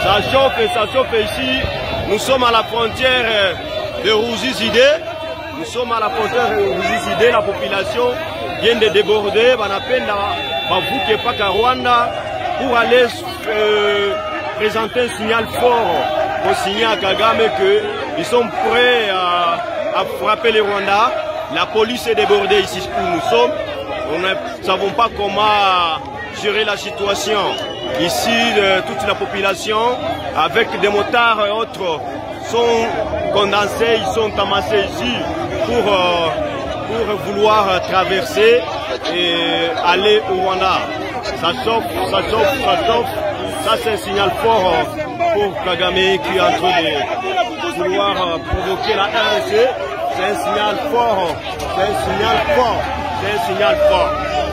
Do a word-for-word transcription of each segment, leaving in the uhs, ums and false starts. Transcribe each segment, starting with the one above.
Ça chauffe et ça chauffe ici. Nous sommes à la frontière de Ruzizide. Nous sommes à la frontière de Ruzizide. La population vient de déborder. On appelle la pas qu'à Rwanda pour aller euh, présenter un signal fort au signal à Kagame qu'ils sont prêts à, à frapper les Rwandais. La police est débordée ici où nous sommes. Nous ne savons pas comment gérer la situation. Ici, euh, toute la population, avec des motards et autres, sont condensés, ils sont amassés ici pour, euh, pour vouloir traverser et aller au Rwanda. Ça chauffe, ça chauffe, ça chauffe. Ça, c'est un signal fort pour Kagame qui est en train de vouloir provoquer la R S C. C'est un signal fort, c'est un signal fort, c'est un signal fort.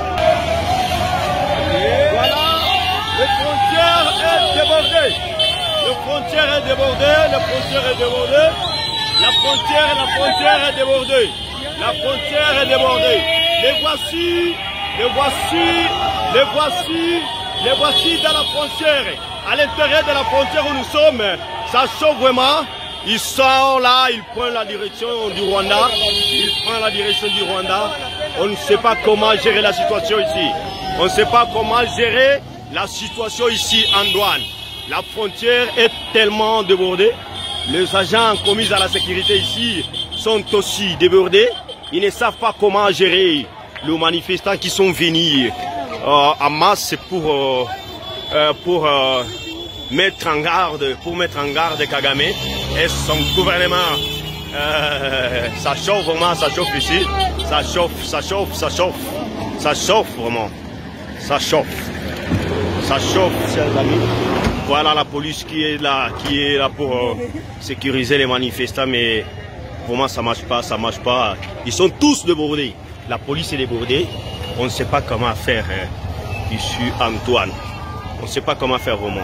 Voilà, le frontière est débordée. Le frontière est débordée, le frontière est débordée. La frontière, la frontière est débordée. La frontière est débordée. Les voici, les voici, les voici, les voici dans la frontière. À l'intérieur de la frontière où nous sommes, ça chauffe vraiment. Ils sont là, ils prennent la direction du Rwanda. Ils prennent la direction du Rwanda. On ne sait pas comment gérer la situation ici. On ne sait pas comment gérer la situation ici en douane. La frontière est tellement débordée. Les agents commis à la sécurité ici sont aussi débordés. Ils ne savent pas comment gérer les manifestants qui sont venus euh, en masse pour, euh, euh, pour euh, mettre en garde, pour mettre en garde Kagame et son gouvernement. Euh, ça chauffe vraiment, ça chauffe ici. Ça chauffe, ça chauffe, ça chauffe. Ça chauffe vraiment. Ça chauffe. Ça chauffe, chers amis. Voilà la police qui est là, qui est là pour euh, sécuriser les manifestants, mais vraiment ça marche pas, ça marche pas. Ils sont tous débordés. La police est débordée. On ne sait pas comment faire hein, ici en douane. On ne sait pas comment faire vraiment.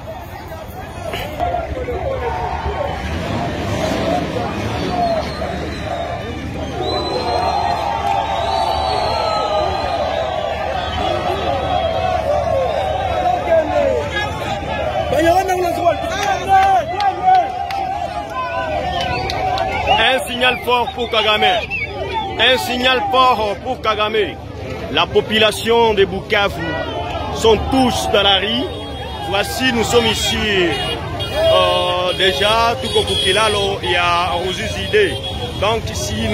Un signal fort pour Kagame. Un signal fort pour Kagame. La population de Bukavu sont tous dans la rue. Voici, nous sommes ici. Euh, déjà, tout comme Kilalo, il y a Ruzizide. Donc ici,